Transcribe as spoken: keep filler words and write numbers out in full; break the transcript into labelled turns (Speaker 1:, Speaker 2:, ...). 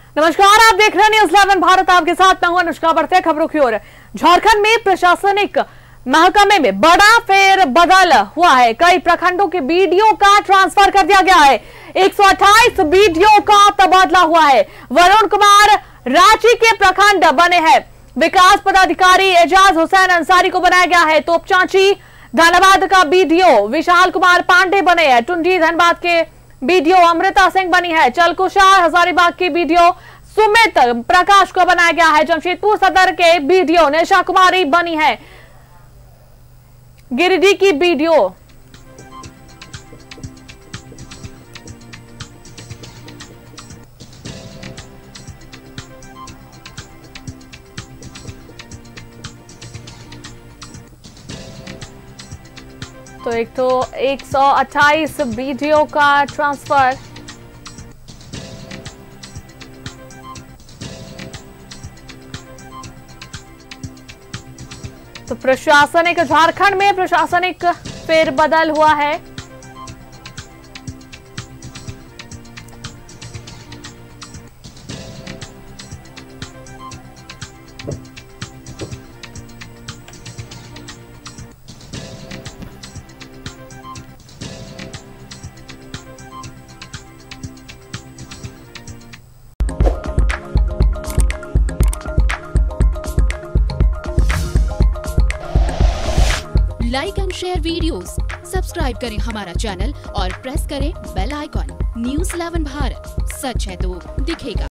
Speaker 1: नमस्कार, आप देख रहे हैं न्यूज़ इलेवन भारत। आपके साथ मैं हूं अनुष्का। बढ़ते हैं खबरों की ओर। झारखंड में प्रशासनिक महकमे में बड़ा फेर बदल हुआ है। कई प्रखंडों के बीडीओ का ट्रांसफर कर दिया गया है। एक सौ अट्ठाईस बीडीओ का तबादला हुआ है। वरुण कुमार रांची के प्रखंड बने हैं। विकास पदाधिकारी एजाज हुसैन अंसारी को बनाया गया है। तोपचांची धनबाद का बीडीओ विशाल कुमार पांडे बने हैं। टुंडी धनबाद के बीडीओ अमृता सिंह बनी है। चलकुशार हजारीबाग की बीडीओ सुमित प्रकाश को बनाया गया है। जमशेदपुर सदर के बीडीओ निशा कुमारी बनी है। गिरिडीह की बीडीओ तो एक तो एक सौ अट्ठाईस बीडीओ का ट्रांसफर। तो प्रशासनिक झारखंड में प्रशासनिक फेरबदल हुआ है।
Speaker 2: Like and share videos, subscribe करें हमारा चैनल और प्रेस करें bell icon. News eleven Bharat, सच है तो दिखेगा।